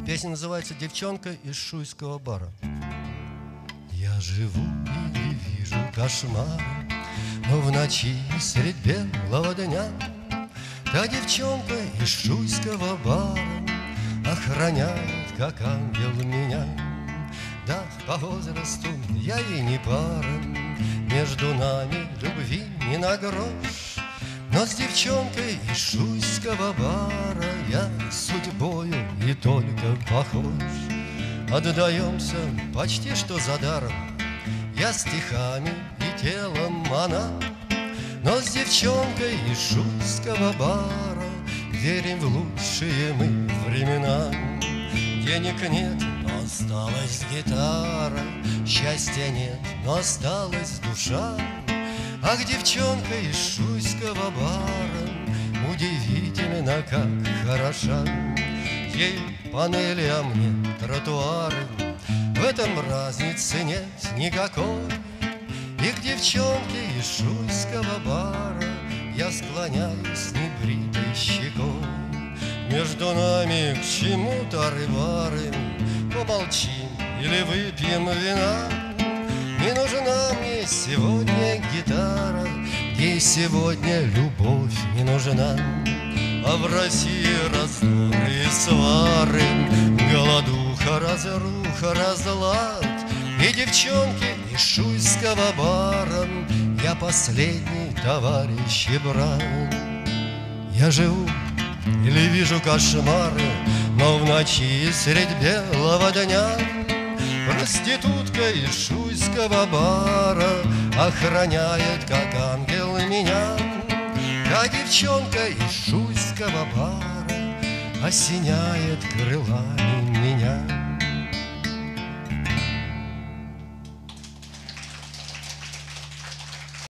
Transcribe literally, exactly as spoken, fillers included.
Песня называется «Девчонка из шуйского бара». Я живу и вижу кошмары, но в ночи средь белого дня та девчонка из шуйского бара охраняет, как ангел, меня. Да, по возрасту я ей не пара, между нами любви не на грош, но с девчонкой из шуйского бара я судьбою и только похож. Отдаемся почти что за даром, я стихами и телом она, но с девчонкой из шуйского бара верим в лучшие мы времена. Денег нет, но осталась гитара, счастья нет, но осталась душа. Ах, девчонка из шуйского бара удивительно как хороша. Ей панели, а мне тротуары, в этом разницы нет никакой. И к девчонке из шуйского бара я склоняюсь небритой щекой. Между нами к чему тары-бары, помолчим или выпьем вина. Не нужна мне сегодня гитара, ей сегодня любовь не нужна. А в России раздоры и свары, голодуха, разруха, разлад. И девчонки из шуйского бара я последний товарищ и брат. Я живу или вижу кошмары, но в ночи средь белого дня проститутка из шуйского бара охраняет, как ангел, меня. А девчонка из шуйского бара осеняет крылами